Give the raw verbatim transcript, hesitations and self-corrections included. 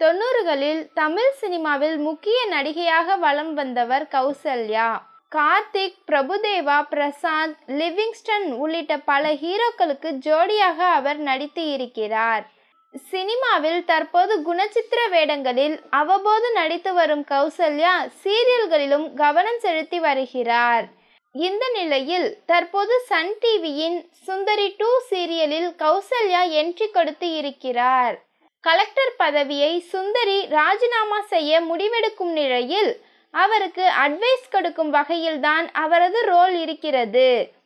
தொண்ணூறுகளில் தமிழ் சினிமாவில் முக்கிய நடிகையாக வலம் வந்தவர் கௌசல்யா. கார்த்திக், பிரபுதேவா, பிரசாந்த், லிவிங்ஸ்டன் உள்ளிட்ட பல ஹீரோக்களுக்கு ஜோடியாக அவர் நடித்து இருக்கிறார். சினிமாவில் தற்போது குணச்சித்திர வேடங்களில் அவ்வப்போது நடித்து வரும் கௌசல்யா சீரியல்களிலும் கவனம் செலுத்தி வருகிறார். இந்த நிலையில் தற்போது சன் டிவியின் சுந்தரி டூ சீரியலில் கௌசல்யா என்ட்ரி கொடுத்து இருக்கிறார். கலெக்டர் பதவியை சுந்தரி ராஜினாமா செய்ய முடிவெடுக்கும் நிலையில் அவருக்கு அட்வைஸ் கொடுக்கும் வகையில்தான் அவரது ரோல் இருக்கிறது.